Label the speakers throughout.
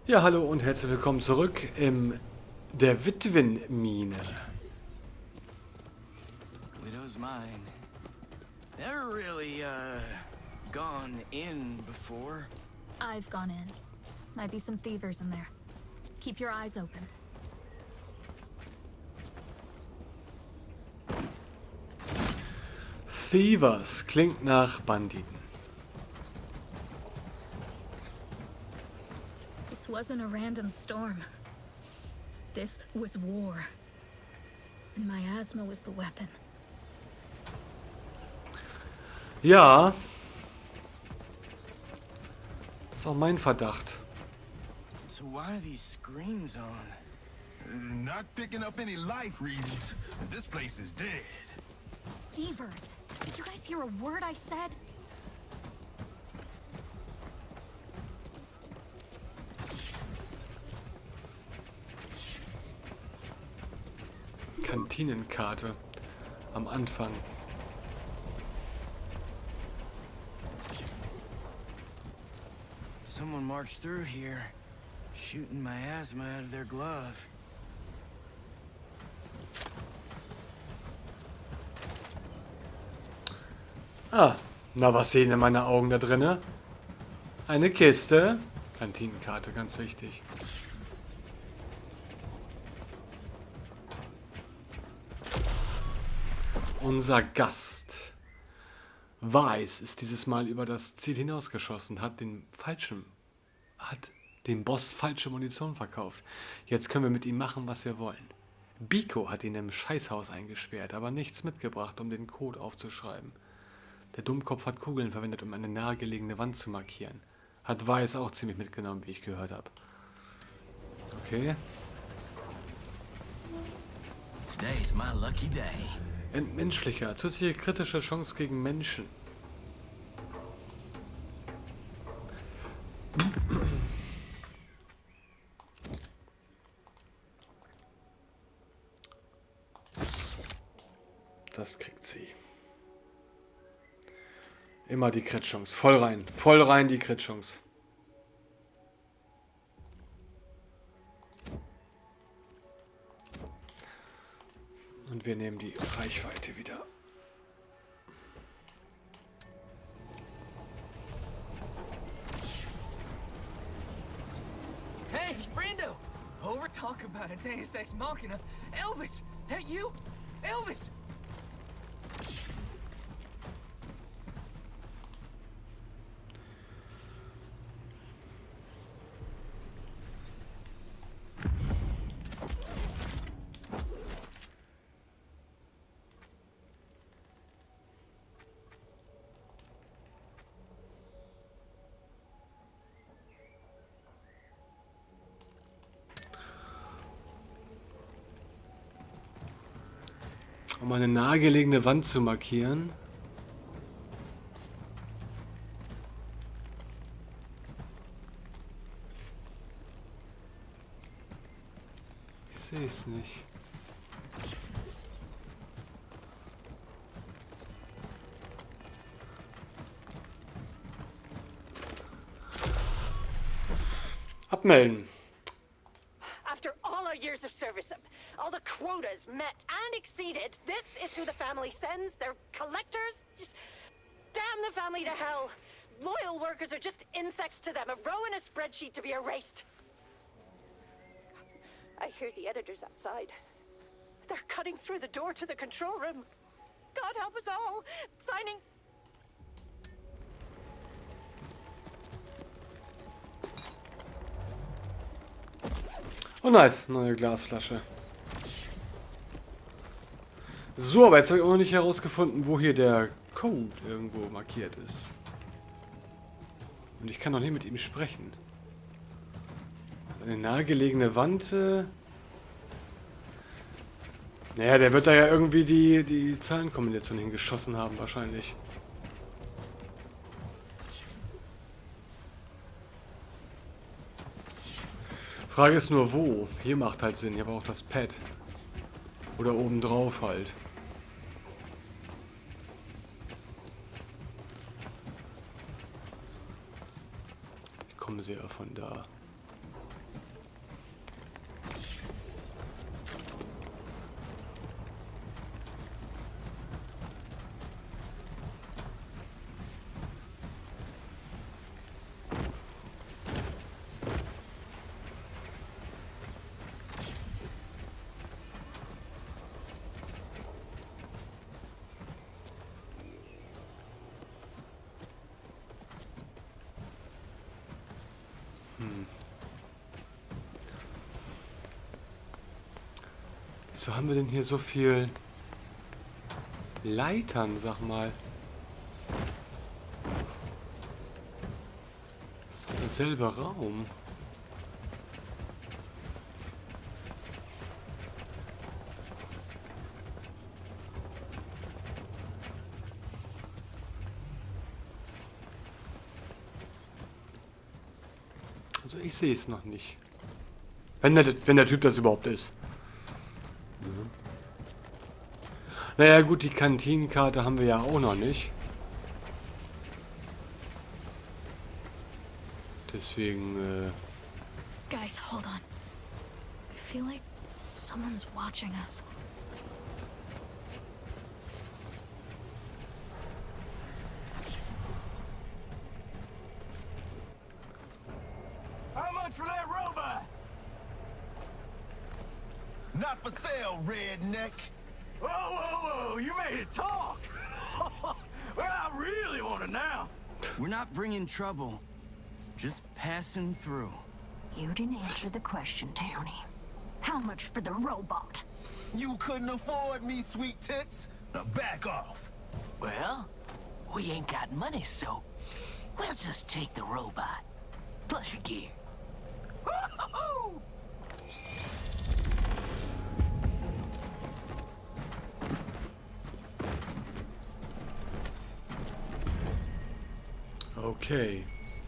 Speaker 1: Ja, hallo und herzlich willkommen zurück in der Witwenmine.
Speaker 2: Widow's mine. Never really, gone in before.
Speaker 3: I've gone in. Might be some thievers in there. Keep your eyes open.
Speaker 1: Thievers klingt nach Banditen.
Speaker 3: This wasn't a random storm. This was war. And miasma was the weapon.
Speaker 1: Ja. Ist auch mein Verdacht.
Speaker 2: So why are these screens on?
Speaker 4: Not picking up any life readings. This place is dead.
Speaker 3: Thievers! Did you guys hear a word I said?
Speaker 1: Kantinenkarte. Am Anfang.
Speaker 2: Someone marched through here, shooting miasma out of their glove.
Speaker 1: Ah, na was sehen denn meine Augen da drinne? Eine Kiste. Kantinenkarte, ganz wichtig. Unser Gast. Weiß ist dieses Mal über das Ziel hinausgeschossen, hat den Boss falsche Munition verkauft. Jetzt können wir mit ihm machen, was wir wollen. Biko hat ihn im Scheißhaus eingesperrt, aber nichts mitgebracht, um den Code aufzuschreiben. Der Dummkopf hat Kugeln verwendet, um eine nahegelegene Wand zu markieren. Hat Weiß auch ziemlich mitgenommen, wie ich gehört habe. Okay.
Speaker 2: Today's my lucky day.
Speaker 1: Entmenschlicher. Zusätzliche kritische Chance gegen Menschen. Das kriegt sie. Immer die Crit-Chance. Voll rein die Crit-Chance. Und wir nehmen die Reichweite wieder.
Speaker 5: Hey, friendo! Oh, we're talking about a Deus Ex Machina. Elvis! That you? Elvis!
Speaker 1: Um eine nahegelegene Wand zu markieren. Ich sehe es nicht. Abmelden.
Speaker 6: After all our years of service, all the quotas met and exceeded, this is who the family sends? Their collectors? Just damn the family to hell. Loyal workers are just insects to them, a row in a spreadsheet to be erased. I hear the editors outside. They're cutting through the door to the control room. God help us all. Signing...
Speaker 1: Oh nice, neue Glasflasche. So, aber jetzt habe ich auch noch nicht herausgefunden, wo hier der Code irgendwo markiert ist. Und ich kann noch nicht mit ihm sprechen. Eine nahegelegene Wand. Naja, der wird da ja irgendwie die Zahlenkombination hingeschossen haben, wahrscheinlich. Frage ist nur wo. Hier macht halt Sinn. Hier war auch das Pad. Oder oben drauf halt. Ich komme sehr von da. Wieso haben wir denn hier so viel Leitern, sag mal? Das ist doch derselbe Raum. Also ich sehe es noch nicht. Wenn der Typ das überhaupt ist. Mhm. Naja gut, die Kantinenkarte haben wir ja auch noch nicht. Deswegen,
Speaker 3: Guys, hold on. I feel like someone's watching us.
Speaker 4: How much for that robot? Not for sale, redneck.
Speaker 7: Whoa, whoa, whoa! You made it talk! Well, I really want to now.
Speaker 2: We're not bringing trouble. Just passing through.
Speaker 8: You didn't answer the question, Townie. How much for the robot?
Speaker 4: You couldn't afford me, sweet tits. Now back off.
Speaker 5: Well, we ain't got money, so we'll just take the robot. Plus your gear.
Speaker 1: okay.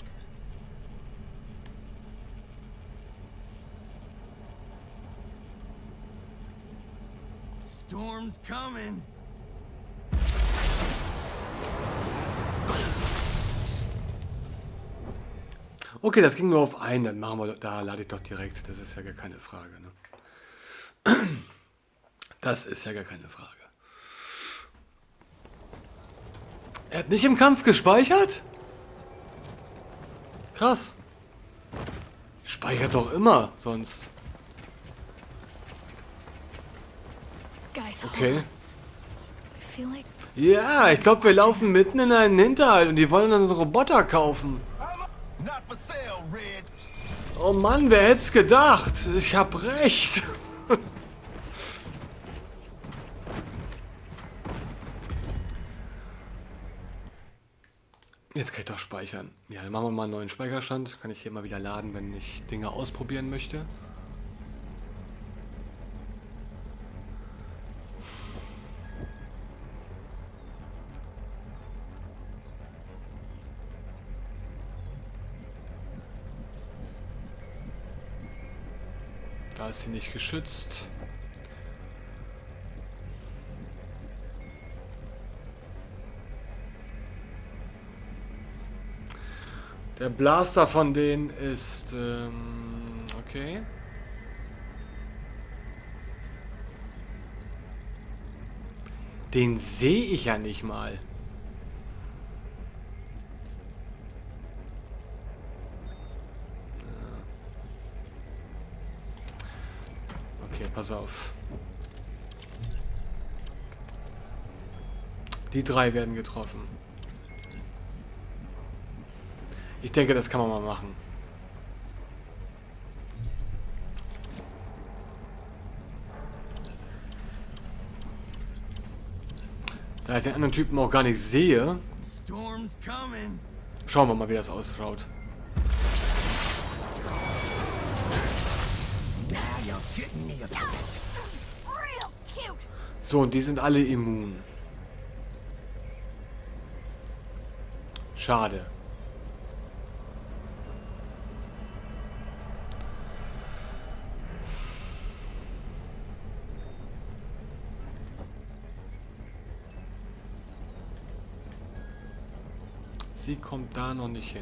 Speaker 2: Storm's coming.
Speaker 1: Okay, das ging nur auf einen, dann machen wir, da lade ich doch direkt, das ist ja gar keine Frage, ne? Das ist ja gar keine Frage. Er hat nicht im Kampf gespeichert? Krass. Speichert doch immer, sonst.
Speaker 3: Guys, hold
Speaker 1: Okay.
Speaker 3: on. I feel like
Speaker 1: Ja, ich glaube, wir laufen mitten in einen Hinterhalt und die wollen unseren Roboter kaufen.
Speaker 4: Not for sale, red.
Speaker 1: Oh Mann, wer hätte es gedacht? Ich hab recht. Jetzt kann ich doch speichern. Ja, dann machen wir mal einen neuen Speicherstand. Kann ich hier mal wieder laden, wenn ich Dinge ausprobieren möchte. Da ist sie nicht geschützt. Der Blaster von denen ist okay. Den sehe ich ja nicht mal. Okay, pass auf. Die drei werden getroffen. Ich denke, das kann man mal machen. Da ich den anderen Typen auch gar nicht sehe,
Speaker 2: Storm's coming.
Speaker 1: schauen wir mal, wie das ausschaut.
Speaker 7: Now you're getting me a bit.
Speaker 8: Real cute!
Speaker 1: So, und die sind alle immun. Schade. Sie kommt da noch nicht hin.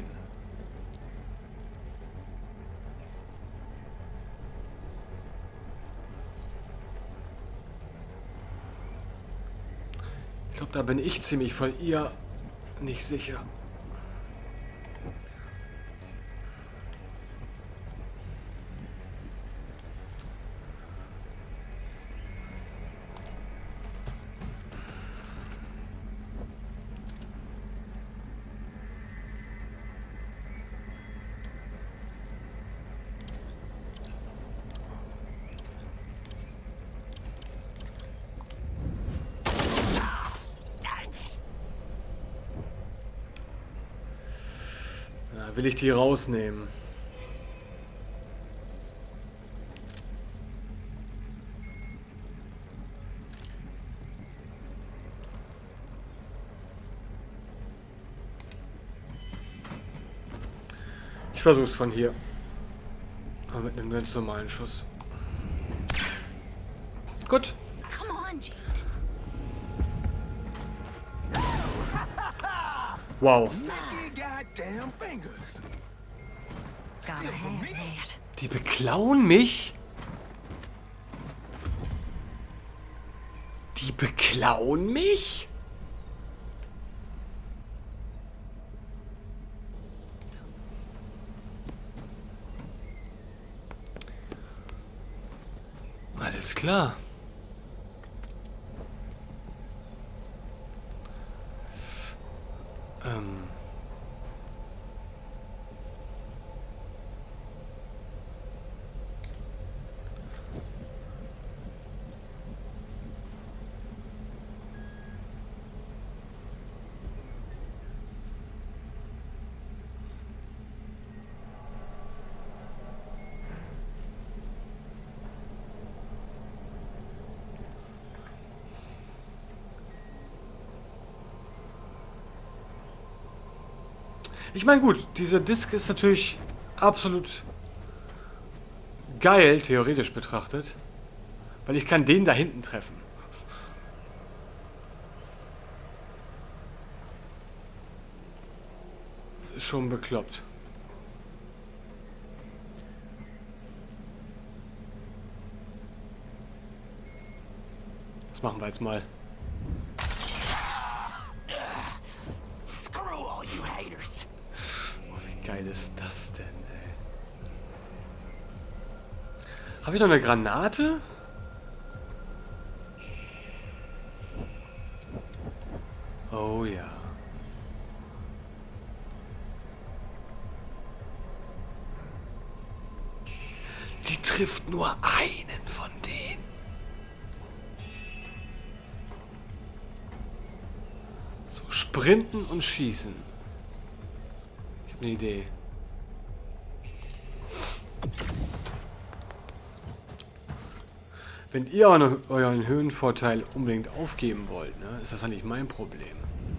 Speaker 1: Ich glaube, da bin ich ziemlich von ihr nicht sicher. will ich die rausnehmen? Ich versuch's von hier. Aber mit einem ganz normalen Schuss. Gut.
Speaker 3: Come on, Jade.
Speaker 1: Wow.
Speaker 4: Stick your goddamn fingers.
Speaker 8: Gotta
Speaker 4: Steal from
Speaker 8: have
Speaker 4: me?
Speaker 8: that.
Speaker 1: Die beklauen mich? Die beklauen mich? Alles klar. Ich meine, gut, dieser Disk ist natürlich absolut geil, theoretisch betrachtet, weil ich kann den da hinten treffen. Das ist schon bekloppt. Das machen wir jetzt mal.
Speaker 2: Screw all you haters.
Speaker 1: Oh, wie geil ist das denn, ey? Habe ich noch eine Granate? Oh ja. Die trifft nur einen von denen. So, sprinten und schießen. Ich habe eine Idee. Wenn ihr euren Höhenvorteil unbedingt aufgeben wollt, ne, ist das ja nicht mein Problem.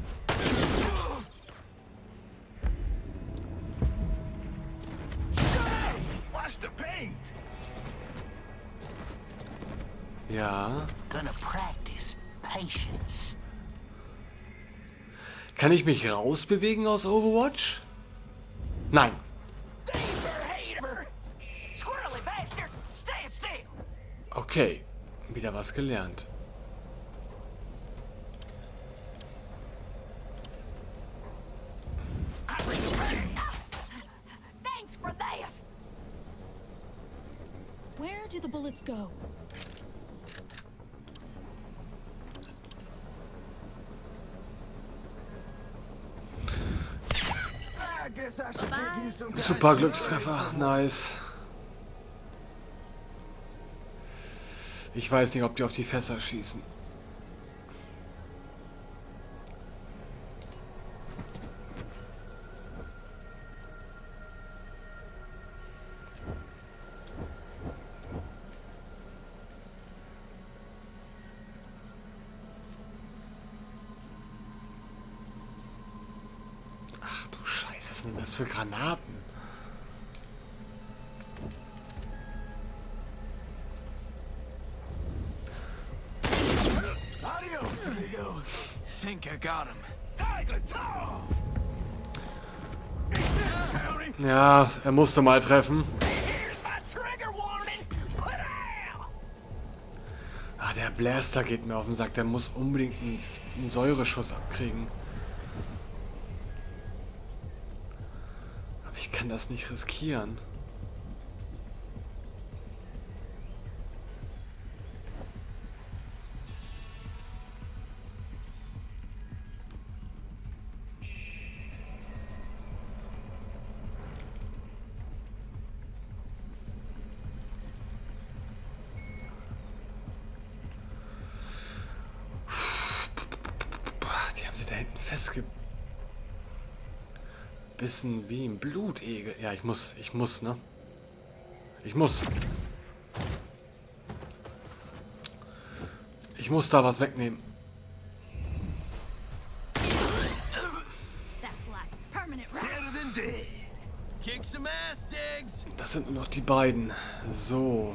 Speaker 4: Watch the paint.
Speaker 1: Ja.
Speaker 2: Gonna practice patience.
Speaker 1: Kann ich mich rausbewegen aus Overwatch? Nein.
Speaker 2: Hater! Squirrely bastard! Stand still!
Speaker 1: Okay. Wieder was gelernt.
Speaker 8: Thanks for that.
Speaker 3: Where do the bullets go?
Speaker 7: I guess I should give you some
Speaker 1: Super Glückstreffer. Nice. Ich weiß nicht, ob die auf die Fässer schießen. Ach du Scheiße, was sind denn das für Granaten?
Speaker 7: Adios, amigo.
Speaker 2: Think I got him.
Speaker 4: Tiger Tar.
Speaker 1: Ja, er musste mal treffen.
Speaker 2: Here's my trigger warning! Put out!
Speaker 1: Ah, der Blaster geht mir auf den Sack. Der muss unbedingt einen Säureschuss abkriegen. Aber ich kann das nicht riskieren. Die haben sie da hinten Bissen wie ein Blutegel. Ja, ich muss, ne? Ich muss da was wegnehmen.
Speaker 2: Deader than dead. Kick some ass, Diggs.
Speaker 1: Das sind nur noch die beiden. So.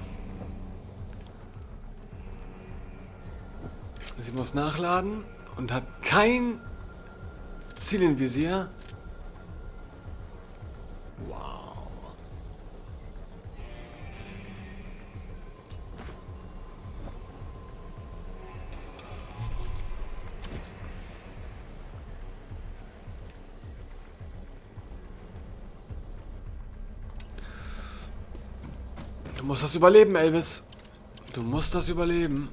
Speaker 1: Sie muss nachladen und hat kein Ziel im Visier. Wow. Du musst das überleben, Elvis. Du musst das überleben.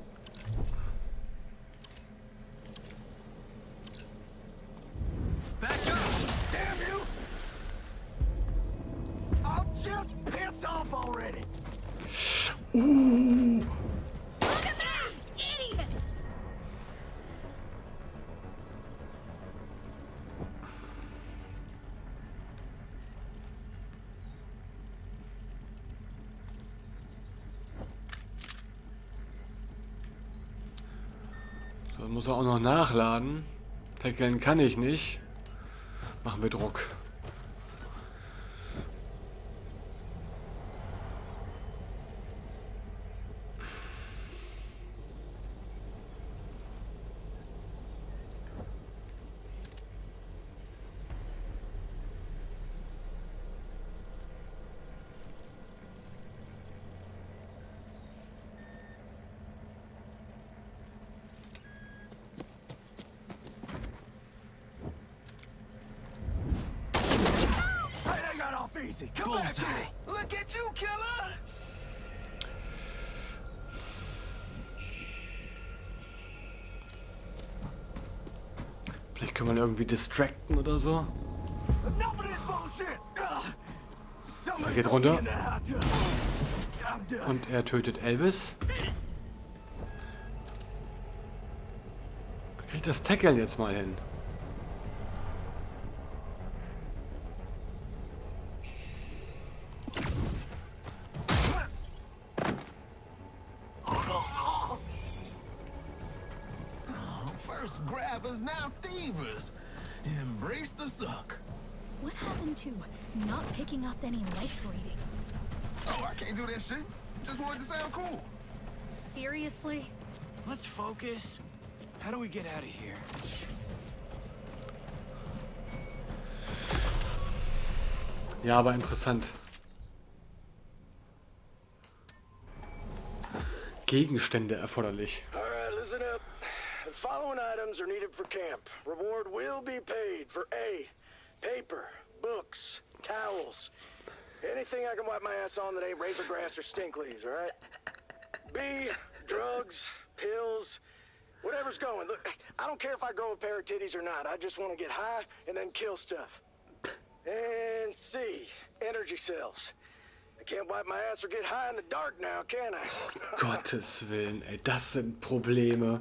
Speaker 7: Back up! Damn you! I'll just piss off already.
Speaker 3: Look at that! Idiot!
Speaker 1: So, muss er auch noch nachladen. Tackeln kann ich nicht. Machen wir Druck.
Speaker 7: Hey, they got off easy. Come back
Speaker 2: Bullseye.
Speaker 7: here.
Speaker 2: Look at you, killer.
Speaker 1: Vielleicht können wir ihn irgendwie distracten oder so.
Speaker 7: Enough of this bullshit.
Speaker 1: Er geht runter.
Speaker 7: In that hot tub. I'm done.
Speaker 1: Und er tötet Elvis. Kriegt das Tackeln jetzt mal hin.
Speaker 2: First grabbers, now thievers. Embrace the suck.
Speaker 3: What happened to not picking up any life readings?
Speaker 4: Oh, I can't do that shit. Just wanted to sound cool.
Speaker 3: Seriously?
Speaker 2: Let's focus. How do we get out of here?
Speaker 1: Ja, aber interessant. Gegenstände erforderlich.
Speaker 9: All right, listen up. The following items are needed for camp. Reward will be paid for A, paper, books, towels, anything I can wipe my ass on that ain't razor grass or stink leaves, all right? B, drugs, pills, whatever's going. Look, I don't care if I grow a pair of titties or not. I just want to get high and then kill stuff. And C, energy cells. I can't wipe my ass or get high in the dark now, can I?
Speaker 1: Gottes Willen, ey, das sind Probleme.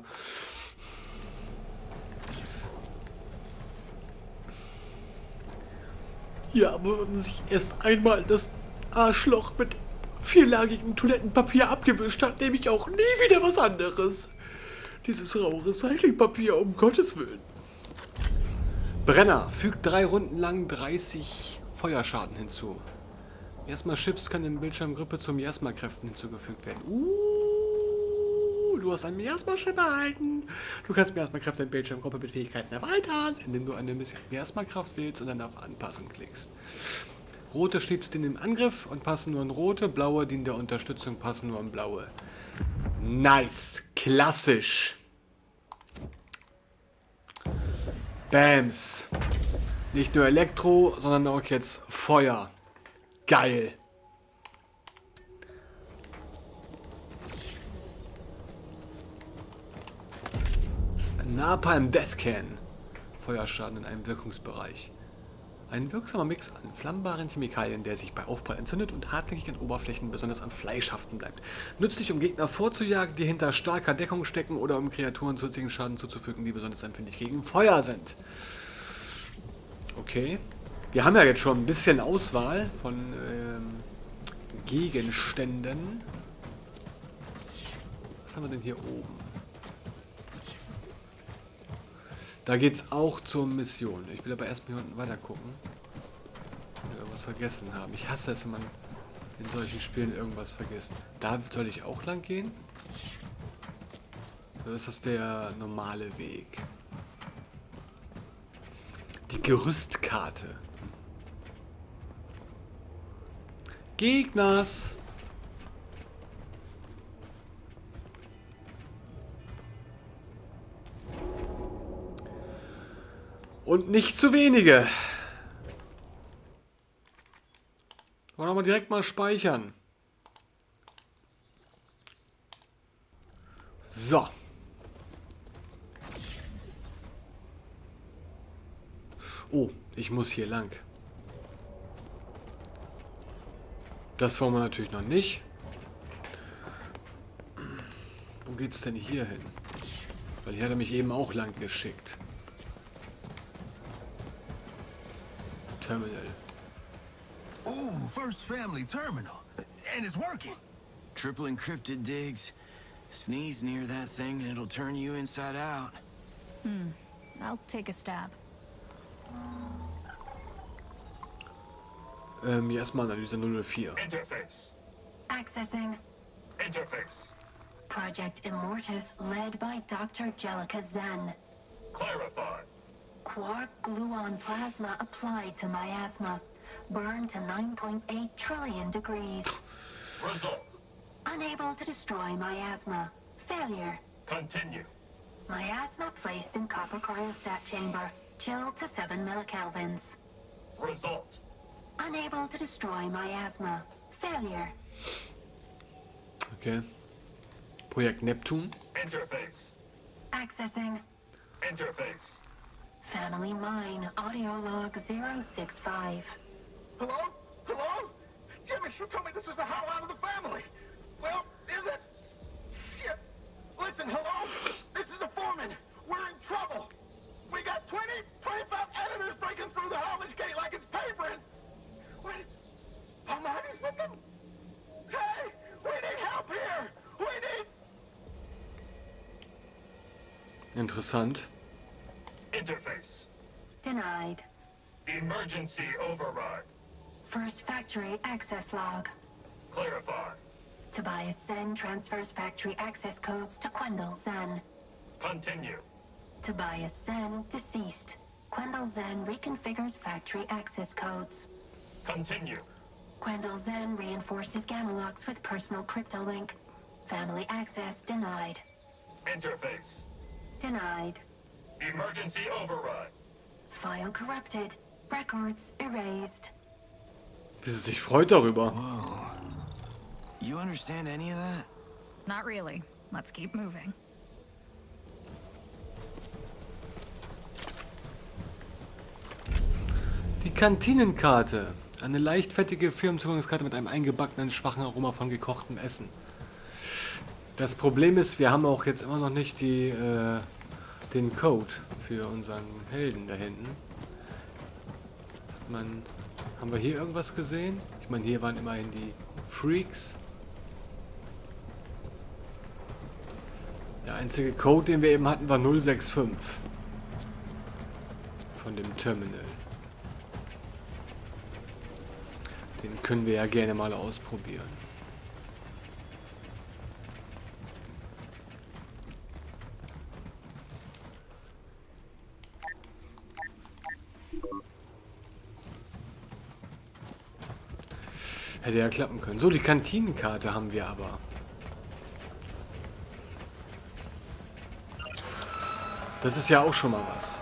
Speaker 1: Ja, aber wenn man sich erst einmal das Arschloch mit vierlagigem Toilettenpapier abgewischt hat, nehme ich auch nie wieder was anderes. Dieses raue Recyclingpapier, um Gottes Willen. Brenner fügt 3 Runden lang 30 Feuerschaden hinzu. Miasma-Chips können in Bildschirmgruppe zu Miasma-Kräften hinzugefügt werden. Du hast ein Miasma-Chip erhalten. Du kannst Miasma-Kräfte in Bildschirmgruppe mit Fähigkeiten erweitern, indem du eine Miasma-Kraft wählst und dann auf Anpassen klickst. Rote schiebst in den Angriff und passen nur in rote, blaue dienen der Unterstützung, passen nur in blaue. Nice, klassisch. Bams. Nicht nur Elektro, sondern auch jetzt Feuer. Geil. Napalm Death Can. Feuerschaden in einem Wirkungsbereich. Ein wirksamer Mix an flammbaren Chemikalien, der sich bei Aufprall entzündet und hartnäckig an Oberflächen, besonders an Fleisch, haften bleibt. Nützlich, um Gegner vorzujagen, die hinter starker Deckung stecken, oder um Kreaturen zusätzlichen Schaden zuzufügen, die besonders empfindlich gegen Feuer sind. Okay. Wir haben ja jetzt schon ein bisschen Auswahl von Gegenständen. Was haben wir denn hier oben? Da geht es auch zur Mission. Ich will aber erstmal hier unten weiter gucken. Wenn wir irgendwas vergessen haben. Ich hasse es, wenn man in solchen Spielen irgendwas vergisst. Da soll ich auch lang gehen? Oder ist das der normale Weg? Die Gerüstkarte. Gegners! Und nicht zu wenige. Wollen wir mal direkt mal speichern. So. Oh, ich muss hier lang. Das wollen wir natürlich noch nicht. Wo geht's denn hier hin? Weil hier hat er mich eben auch lang geschickt. Terminal.
Speaker 4: Ooh, First Family Terminal. And it's working.
Speaker 2: Triple encrypted, Diggs. Sneeze near that thing and it'll turn you inside out.
Speaker 3: I'll take a stab.
Speaker 1: Hier erstmal Analyse 004.
Speaker 10: Interface.
Speaker 8: Accessing.
Speaker 10: Interface.
Speaker 8: Project Immortus led by Dr. Jellica Zen.
Speaker 10: Clarify.
Speaker 8: Quark gluon plasma applied to miasma. Burned to 9.8 trillion degrees.
Speaker 10: Result.
Speaker 8: Unable to destroy miasma. Failure.
Speaker 10: Continue.
Speaker 8: Miasma placed in copper cryostat chamber. Chilled to 7 millikelvins.
Speaker 10: Result.
Speaker 8: Unable to destroy miasma. Failure.
Speaker 1: Okay. Projekt Neptun.
Speaker 10: Interface.
Speaker 8: Accessing.
Speaker 10: Interface.
Speaker 8: Family Mine audio log 065.
Speaker 7: Hello? Hello? Jimmy, you told me this was the highlight of the family. Well, is it? Shit. Listen, hello? This is the foreman. We're in trouble. We got 20, 25 editors breaking through the haulage gate like it's papering. Wait. Almighty's with them? Hey, we need help here. We need...
Speaker 1: Interessant.
Speaker 10: Interface.
Speaker 8: Denied.
Speaker 10: Emergency override.
Speaker 8: First factory access log.
Speaker 10: Clarify.
Speaker 8: Tobias Zen transfers factory access codes to Quendel Zen.
Speaker 10: Continue.
Speaker 8: Tobias Zen deceased. Quendel Zen reconfigures factory access codes.
Speaker 10: Continue.
Speaker 8: Quendel Zen reinforces gamma locks with personal cryptolink. Family access denied.
Speaker 10: Interface.
Speaker 8: Denied.
Speaker 10: Emergency override.
Speaker 8: File corrupted. Records erased.
Speaker 1: Wie sie sich freut darüber.
Speaker 2: Whoa. You understand any of that?
Speaker 3: Not really. Let's keep moving.
Speaker 1: Die Kantinenkarte. Eine leichtfettige Firmenzugangskarte mit einem eingebackenen, schwachen Aroma von gekochtem Essen. Das Problem ist, wir haben auch jetzt immer noch nicht den Code für unseren Helden da hinten. Haben wir hier irgendwas gesehen? Ich meine, hier waren immerhin die Freaks. Der einzige Code, den wir eben hatten, war 065. Von dem Terminal. Den können wir ja gerne mal ausprobieren. Hätte ja klappen können. So, die Kantinenkarte haben wir aber. Das ist ja auch schon mal was.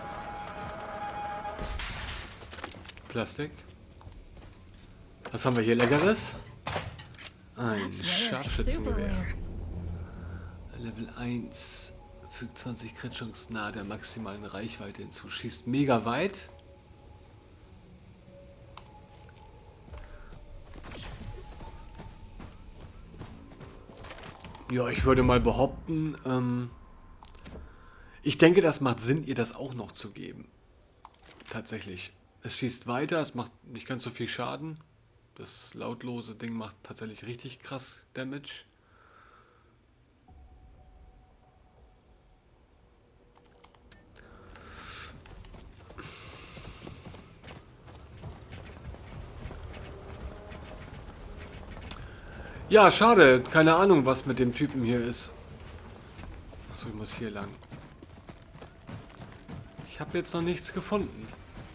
Speaker 1: Plastik. Was haben wir hier Leckeres? Ein Scharfschützengewehr. Level 1. Fügt 20 Crit-Chance nahe der maximalen Reichweite hinzu. Schießt mega weit. Ja, ich würde mal behaupten, ich denke, das macht Sinn, ihr das auch noch zu geben. Tatsächlich. Es schießt weiter, es macht nicht ganz so viel Schaden. Das lautlose Ding macht tatsächlich richtig krass Damage. Ja, schade. Keine Ahnung, was mit dem Typen hier ist. Achso, ich muss hier lang. Ich habe jetzt noch nichts gefunden.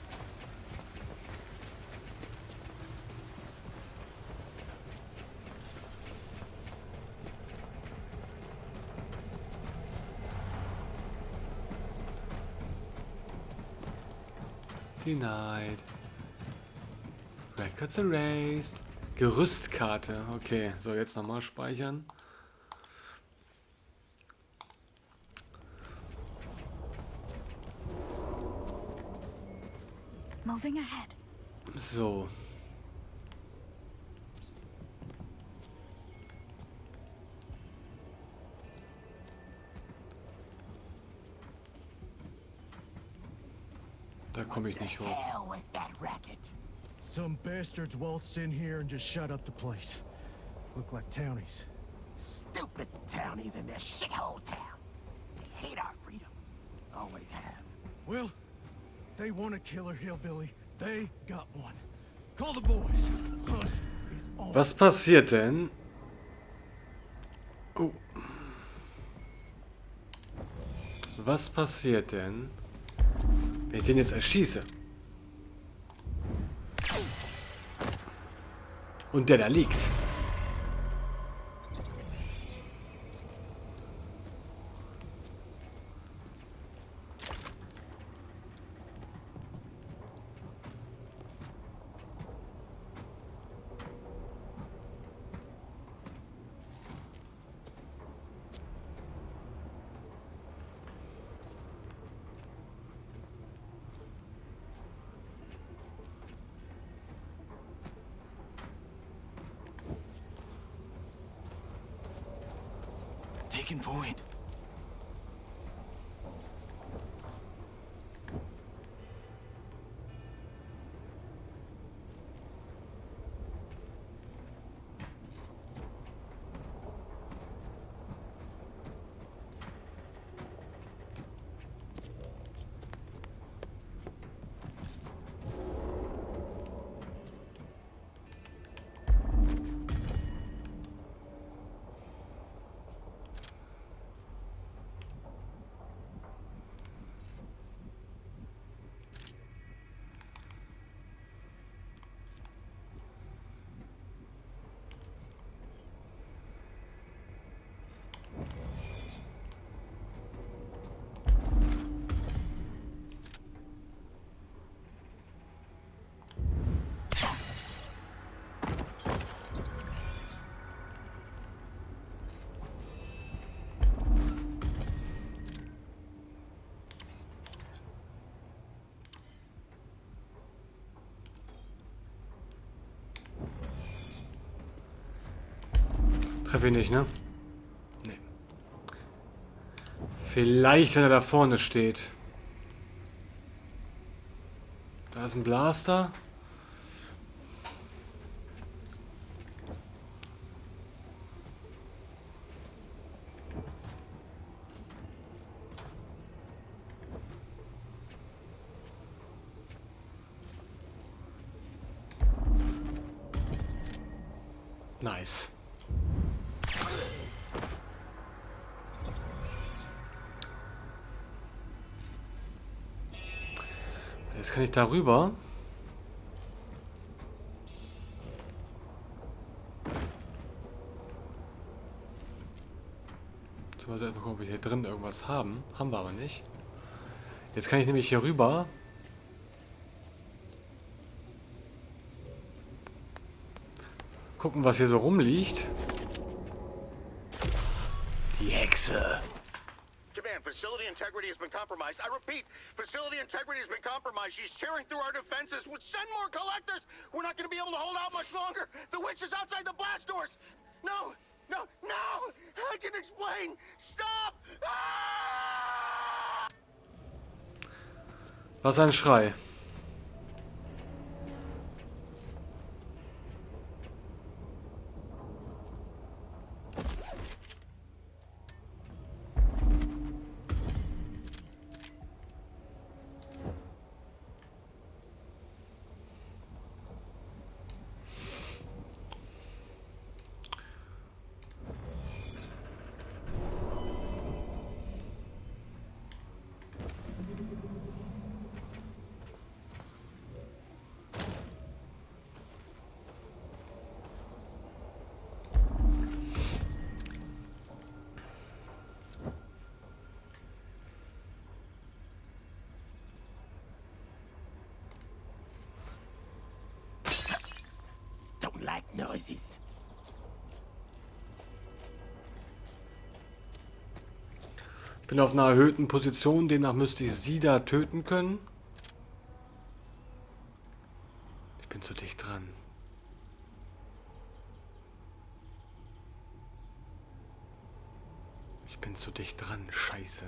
Speaker 1: Denied. Records erased. Gerüstkarte. Okay, so jetzt nochmal speichern.
Speaker 8: Moving ahead.
Speaker 1: So. Da komme ich nicht hoch.
Speaker 7: Hell was that racket?
Speaker 11: Some bastards waltzed in here and just shut up the place. Look like townies.
Speaker 7: Stupid townies in their shithole town. They hate our freedom. Always have.
Speaker 11: Well, they want a killer hillbilly. They got one. Call the boys. Buzz is on.
Speaker 1: Was passiert denn? Oh. Was passiert denn, wenn ich den jetzt erschieße? Und der da liegt.
Speaker 2: Taking point. Treffe ich nicht, ne? Nee. Vielleicht, wenn er da vorne steht. Da ist ein Blaster. Nice. Jetzt kann ich darüber. So, also erstmal gucken, ob wir hier drin irgendwas haben. Haben wir aber nicht. Jetzt kann ich nämlich hier rüber. Gucken, was hier so rumliegt. Die Hexe.
Speaker 12: Command, facility integrity has been compromised. I repeat, facility integrity has been compromised. She's tearing through our defenses. Would send more collectors. We're not going to be able to hold out much longer. The witch is outside the blast doors. No, no, no! I can explain. Stop! Ah!
Speaker 1: Was ein Schrei.
Speaker 13: noises.
Speaker 1: Ich bin auf einer erhöhten Position, demnach müsste ich sie da töten können. Ich bin zu dicht dran. Ich bin zu dicht dran, scheiße.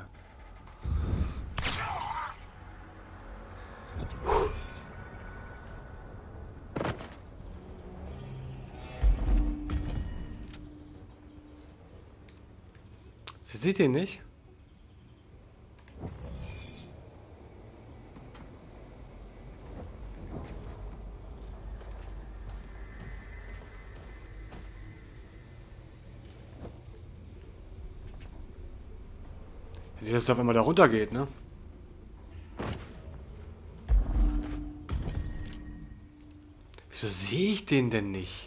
Speaker 1: Sie sieht ihn nicht? Dass es auf einmal da runter geht, ne? Wieso sehe ich den denn nicht?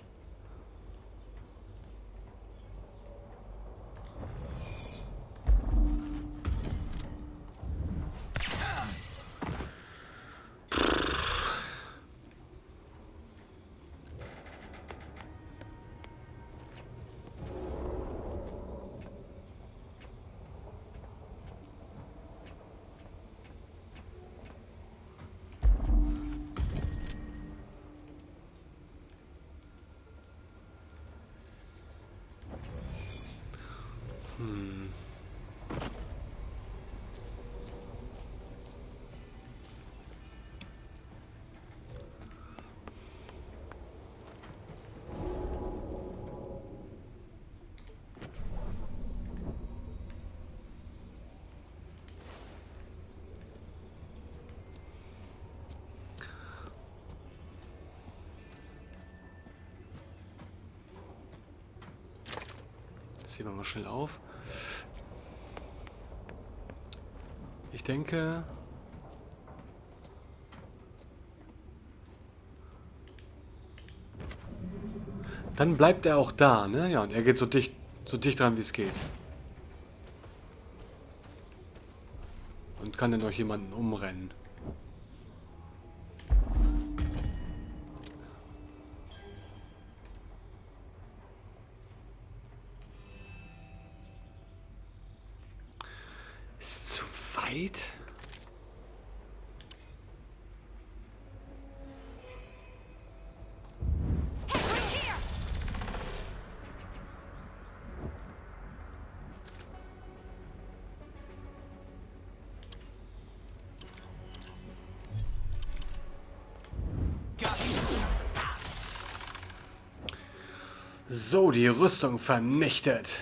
Speaker 1: Ziehen wir mal schnell auf. Ich denke... Dann bleibt er auch da, ne? Ja, und er geht so dicht dran, wie es geht. Und kann dann noch jemanden umrennen. Weit? So, die Rüstung vernichtet.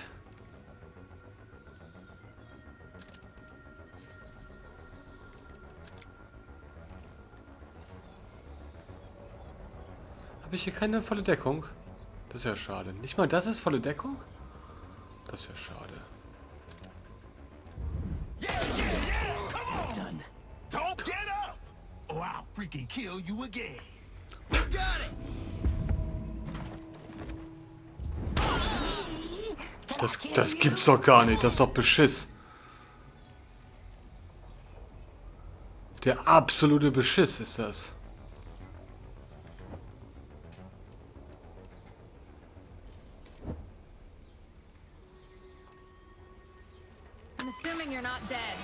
Speaker 1: Habe ich hier keine volle Deckung? Das ist ja schade. Nicht mal das ist volle Deckung? Das ist ja schade.
Speaker 4: Don't get up, or I'll freaking kill you again. Got it.
Speaker 1: Das gibt's doch gar nicht. Das ist doch Beschiss. Der absolute Beschiss ist das.
Speaker 3: I'm assuming you're not dead.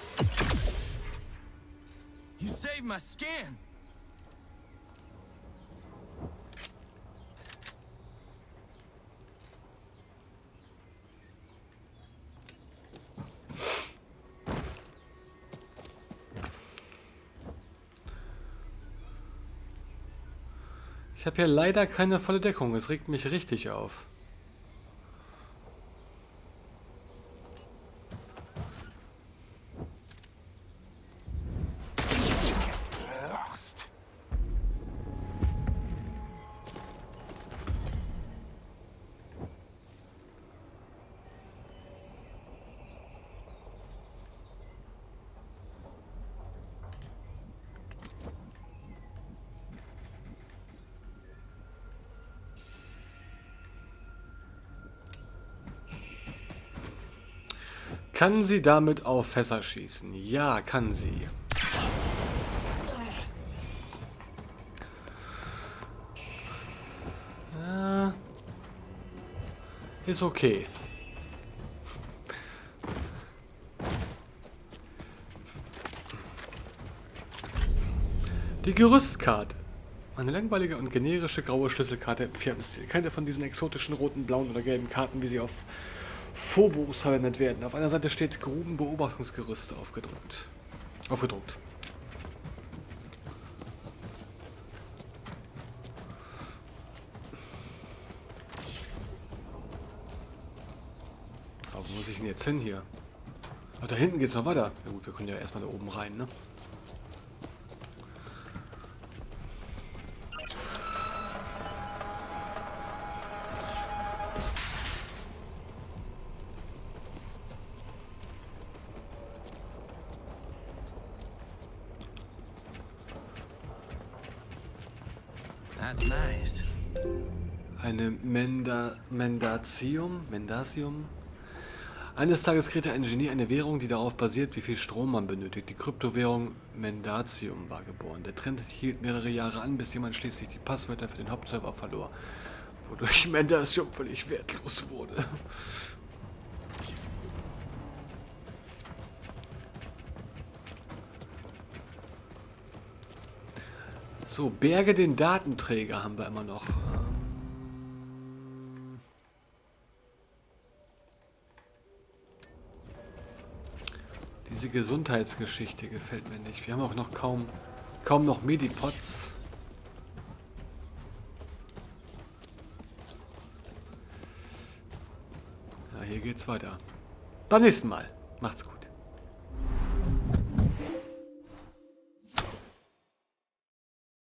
Speaker 4: You saved my skin.
Speaker 1: Ich habe hier leider keine volle Deckung. Es regt mich richtig auf. Kann sie damit auf Fässer schießen? Ja, kann sie. Ist okay. Die Gerüstkarte. Eine langweilige und generische graue Schlüsselkarte im 4. Stil. Keine von diesen exotischen roten, blauen oder gelben Karten, wie sie auf Phobos verwendet werden. Auf einer Seite steht Grubenbeobachtungsgerüste aufgedruckt. Aber wo muss ich denn jetzt hin hier? Ach, da hinten geht's noch weiter. Na gut, wir können ja erstmal da oben rein, ne?
Speaker 2: That's nice.
Speaker 1: Eine Mendasium. Eines Tages kreierte ein Genie eine Währung, die darauf basiert, wie viel Strom man benötigt. Die Kryptowährung Mendasium war geboren. Der Trend hielt mehrere Jahre an, bis jemand schließlich die Passwörter für den Hauptserver verlor, wodurch Mendasium völlig wertlos wurde. So, berge den Datenträger haben wir immer noch. Diese Gesundheitsgeschichte gefällt mir nicht. Wir haben auch noch kaum noch Medipods. Ja, hier geht's weiter. Beim nächsten Mal. Macht's gut.